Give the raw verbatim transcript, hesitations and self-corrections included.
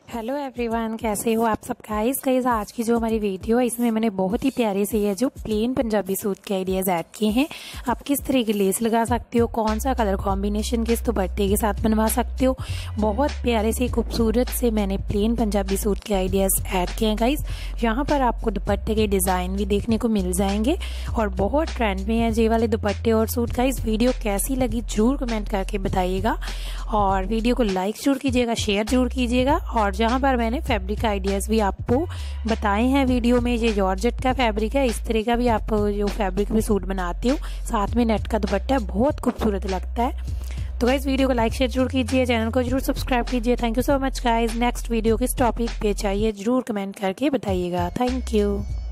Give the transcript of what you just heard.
Hello everyone, कैसे हो आप सब गाइस। गाइस आज की जो हमारी वीडियो है इसमें मैंने बहुत ही प्यारे से ये जो प्लेन पंजाबी सूट के आइडियाज ऐड किए हैं। आप किस तरह की लेस लगा सकते हो, कौन सा कलर कॉम्बिनेशन किस दुपट्टे के साथ बनवा सकते हो। बहुत प्यारे से खूबसूरत से मैंने प्लेन पंजाबी सूट के आइडियाज ऐड किए हैं गाइस। यहाँ पर आपको दुपट्टे के डिजाइन भी देखने को मिल जाएंगे और बहुत ट्रेंड में है ये वाले दुपट्टे और सूट। गाइस वीडियो कैसी लगी जरूर कमेंट करके बताइएगा और वीडियो को लाइक जरूर कीजिएगा, शेयर जरूर कीजिएगा। और जहाँ पर मैंने फैब्रिक आइडियाज भी आपको बताए हैं वीडियो में, ये जॉर्जेट का फैब्रिक है, इस तरह का भी आप जो फैब्रिक में सूट बनाते हो, साथ में नेट का दुपट्टा बहुत खूबसूरत लगता है। तो गाइस वीडियो को लाइक शेयर जरूर कीजिए, चैनल को जरूर सब्सक्राइब कीजिए। Thank you so much guys. Next video किस टॉपिक पे चाहिए जरूर कमेंट करके बताइएगा। Thank you.